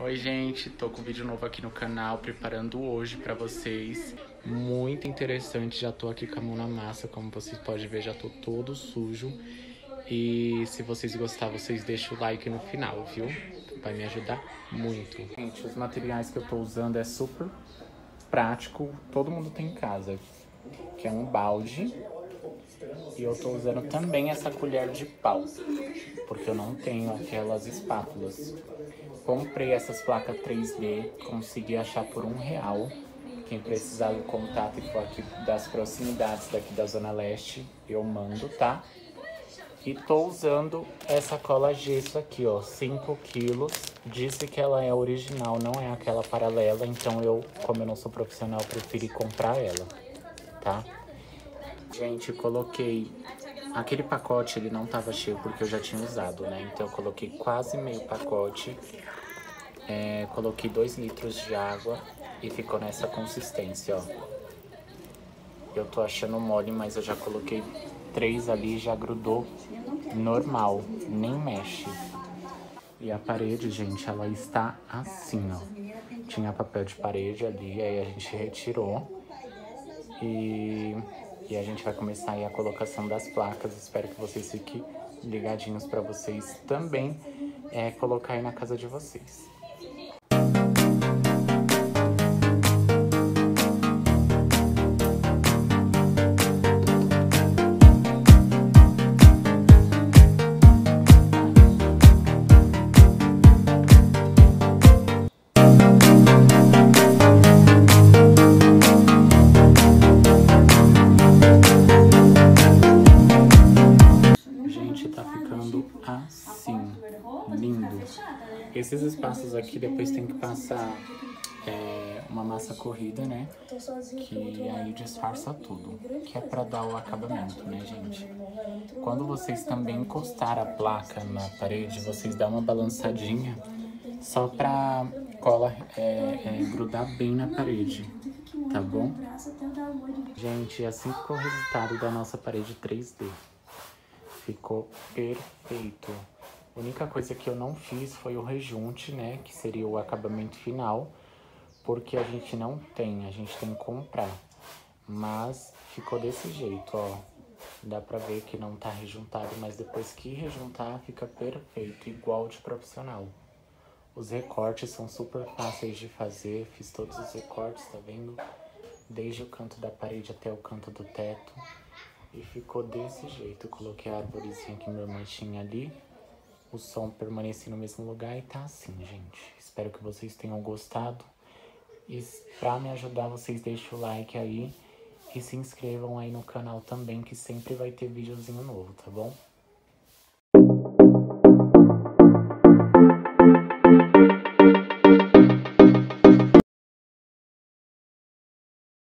Oi gente, tô com um vídeo novo aqui no canal, preparando hoje pra vocês. Muito interessante, já tô aqui com a mão na massa, como vocês podem ver, já tô todo sujo. E se vocês gostarem, vocês deixam o like no final, viu? Vai me ajudar muito. Gente, os materiais que eu tô usando é super prático, todo mundo tem em casa. Que é um balde. E eu tô usando também essa colher de pau, porque eu não tenho aquelas espátulas. Comprei essas placas 3D, consegui achar por R$1. Quem precisar do contato e for aqui das proximidades daqui da Zona Leste, eu mando, tá? E tô usando essa cola gesso aqui, ó, 5 quilos. Disse que ela é original, não é aquela paralela, então como eu não sou profissional, preferi comprar ela, tá? Gente, coloquei... Aquele pacote, ele não tava cheio porque eu já tinha usado, né? Então eu coloquei quase meio pacote. Coloquei 2 litros de água e ficou nessa consistência, ó. Eu tô achando mole, mas eu já coloquei 3 ali e já grudou normal, nem mexe. E a parede, gente, ela está assim, ó. Tinha papel de parede ali, aí a gente retirou. E a gente vai começar aí a colocação das placas. Espero que vocês fiquem ligadinhos para vocês também colocar aí na casa de vocês. Assim, lindo. Esses espaços aqui depois tem que passar uma massa corrida, né? Que aí disfarça tudo, que é pra dar o acabamento, né, gente? Quando vocês também encostar a placa na parede, vocês dão uma balançadinha só pra cola grudar bem na parede, tá bom? Gente, assim ficou o resultado da nossa parede 3D. Ficou perfeito. A única coisa que eu não fiz foi o rejunte, né? Que seria o acabamento final. Porque a gente não tem, a gente tem que comprar. Mas ficou desse jeito, ó. Dá pra ver que não tá rejuntado, mas depois que rejuntar fica perfeito, igual de profissional. Os recortes são super fáceis de fazer, fiz todos os recortes, tá vendo? Desde o canto da parede até o canto do teto. E ficou desse jeito. Eu coloquei a arvorezinha que minha irmã tinha ali. O som permanece no mesmo lugar e tá assim, gente. Espero que vocês tenham gostado. E pra me ajudar, vocês deixem o like aí. E se inscrevam aí no canal também, que sempre vai ter videozinho novo, tá bom?